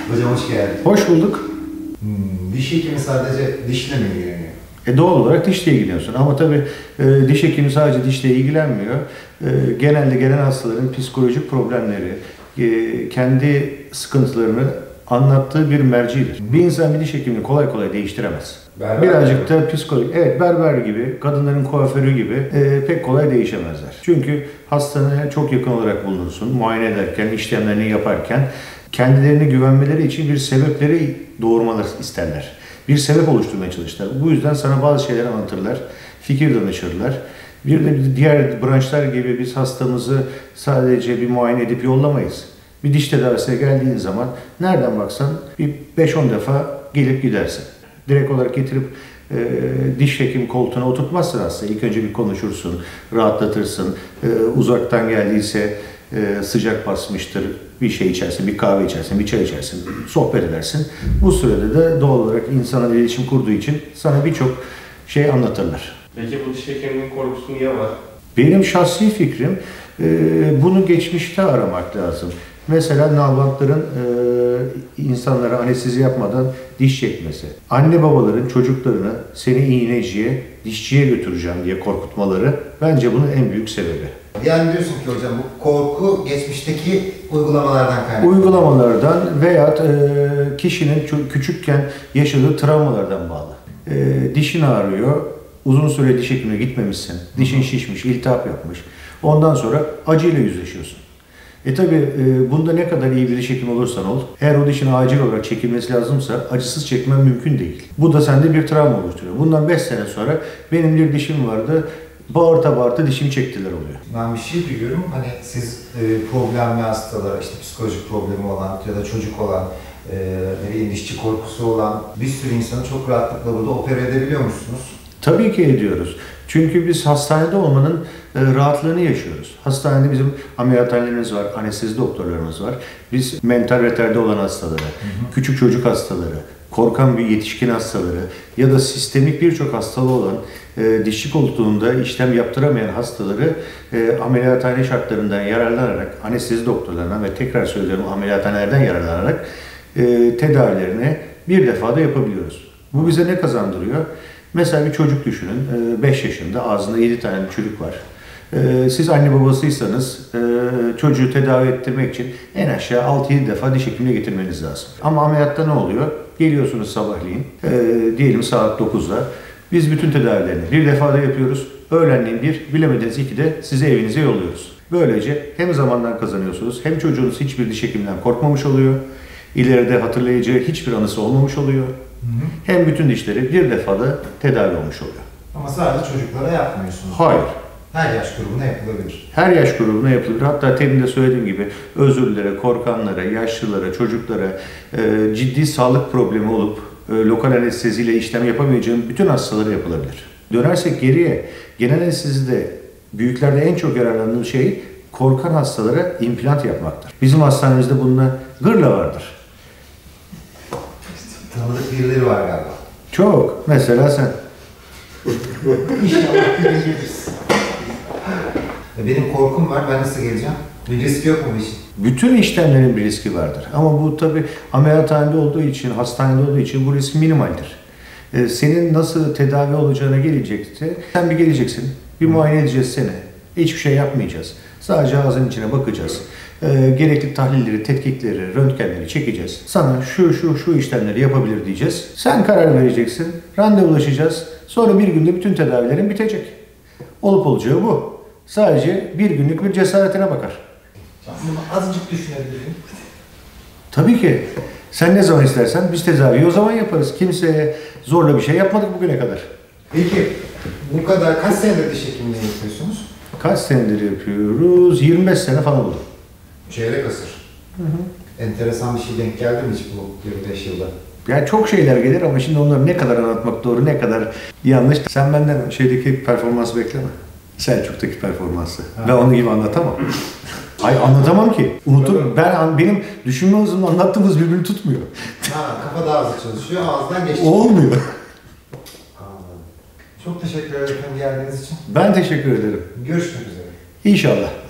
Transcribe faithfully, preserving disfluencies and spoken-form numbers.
Hocam hoş geldin. Hoş bulduk. Hmm, diş hekimi sadece dişle mi ilgileniyor? E doğal olarak dişle ilgileniyorsun ama tabii e, diş hekimi sadece dişle ilgilenmiyor. E, genelde gelen hastaların psikolojik problemleri, e, kendi sıkıntılarını anlattığı bir mercidir. Bir insan bir diş hekimini kolay kolay değiştiremez. Berber Birazcık gibi. da psikolojik, evet berber gibi, kadınların kuaförü gibi e, pek kolay değişemezler. Çünkü hastaneye çok yakın olarak bulunursun, muayene ederken, işlemlerini yaparken kendilerine güvenmeleri için bir sebepleri doğurmaları isterler. Bir sebep oluşturmaya çalışırlar. Bu yüzden sana bazı şeyler anlatırlar, fikir danışırlar. Bir de diğer branşlar gibi biz hastamızı sadece bir muayene edip yollamayız. Bir diş tedavisine geldiğin zaman nereden baksan bir beş on defa gelip gidersin. Direkt olarak getirip e, diş hekim koltuğuna oturtmazsın aslında. İlk önce bir konuşursun, rahatlatırsın. E, uzaktan geldiyse e, sıcak basmıştır, bir şey içersin, bir kahve içersin, bir çay içersin, sohbet edersin. Bu sürede de doğal olarak insanla iletişim kurduğu için sana birçok şey anlatırlar. Peki bu diş hekimliğinin korkusu niye var? Benim şahsi fikrim e, bunu geçmişte aramak lazım. Mesela nalbantların e, insanlara anestezi yapmadan diş çekmesi. Anne babaların çocuklarını seni iğneciye, dişçiye götüreceğim diye korkutmaları bence bunun en büyük sebebi. Yani diyorsun ki hocam bu korku geçmişteki uygulamalardan kaynaklı. Uygulamalardan veya e, kişinin ço- küçükken yaşadığı travmalardan bağlı. E, dişin ağrıyor, uzun süre diş hekimine gitmemişsin, dişin şişmiş, iltihap yapmış. Ondan sonra acıyla yüzleşiyorsun. E tabi e, bunda ne kadar iyi bir diş hekimi olursan ol, eğer o dişin acil olarak çekilmesi lazımsa acısız çekmen mümkün değil. Bu da sende bir travma oluşturuyor. Bundan beş sene sonra benim bir dişim vardı, bağırta bağırta dişimi çektiler oluyor. Ben bir şey duyuyorum, hani siz e, problemli hastalar, işte psikolojik problemi olan ya da çocuk olan, e, ne bileyim dişçi korkusu olan bir sürü insanı çok rahatlıkla burada opera edebiliyor musunuz? Tabii ki ediyoruz. Çünkü biz hastanede olmanın e, rahatlığını yaşıyoruz. Hastanede bizim ameliyathanelerimiz var, anestezi doktorlarımız var. Biz mental reterde olan hastaları, hı hı. küçük çocuk hastaları, korkan bir yetişkin hastaları ya da sistemik birçok hastalığı olan e, dişçi koltuğunda işlem yaptıramayan hastaları e, ameliyathane şartlarından yararlanarak, anestezi doktorlarından ve tekrar söylüyorum ameliyathanelerden yararlanarak e, tedavilerini bir defada yapabiliyoruz. Bu bize ne kazandırıyor? Mesela bir çocuk düşünün, beş yaşında, ağzında yedi tane çocuk var. Siz anne babasıysanız çocuğu tedavi ettirmek için en aşağı altı yedi defa diş hekimine getirmeniz lazım. Ama ameliyatta ne oluyor? Geliyorsunuz sabahleyin, diyelim saat dokuzda. Biz bütün tedavilerini bir defada yapıyoruz. Öğlenleyin bir, bilemediniz ikide sizi evinize yolluyoruz. Böylece hem zamandan kazanıyorsunuz, hem çocuğunuz hiçbir diş hekiminden korkmamış oluyor. İleride hatırlayacağı hiçbir anısı olmamış oluyor. Hı hı. Hem bütün dişleri bir defada tedavi olmuş oluyor. Ama sadece çocuklara yapmıyorsunuz. Hayır. Her yaş grubuna yapılabilir. Her yaş grubuna yapılır. Hatta temin de söylediğim gibi özürlülere, korkanlara, yaşlılara, çocuklara, e, ciddi sağlık problemi olup e, lokal anesteziyle işlem yapamayacağım bütün hastalara yapılabilir. Dönersek geriye, genel anestezide büyüklerde en çok yararlandığı şey korkan hastalara implant yapmaktır. Bizim hastanemizde bununla gırla vardır. Tanıdık birileri var galiba. Çok. Mesela sen. İnşallah bir gün geliriz. Benim korkum var, ben nasıl geleceğim? Bir risk yok mu bu işin? Bütün işlemlerin bir riski vardır. Ama bu tabi ameliyathanede olduğu için, hastanede olduğu için bu risk minimaldir. Ee, senin nasıl tedavi olacağına gelecekse, sen bir geleceksin, bir muayene edeceğiz seni. Hiçbir şey yapmayacağız. Sadece ağzın içine bakacağız. E, gerekli tahlilleri, tetkikleri, röntgenleri çekeceğiz. Sana şu şu şu işlemleri yapabilir diyeceğiz. Sen karar vereceksin. Randevulaşacağız. Sonra bir günde bütün tedavilerin bitecek. Olup olacağı bu. Sadece bir günlük bir cesaretine bakar. Bunu azıcık düşünebilirim. Tabii ki. Sen ne zaman istersen biz tedaviyi o zaman yaparız. Kimseye zorla bir şey yapmadık bugüne kadar. Peki bu kadar kaç senedir diş hekimliği yapıyorsunuz? Kaç senedir yapıyoruz? yirmi beş sene falan oldu. Çeyrek asır. Hı hı. Enteresan bir şey denk geldi mi hiç bu yirmi beş yılda? Yani çok şeyler gelir ama şimdi onları ne kadar anlatmak doğru, ne kadar yanlış. Sen benden şeydeki performansı bekleme. Selçuk'taki performansı. Ha. Ben onun gibi anlatamam. Ay anlatamam ki. Unuturum. Ben benim düşünme hızımla anlattığımız birbirini tutmuyor. Ha, kafa daha hızlı çalışıyor, ağızdan geçiyor. Olmuyor. Çok teşekkür ederim geldiğiniz için. Ben teşekkür ederim. Görüşmek üzere. İnşallah.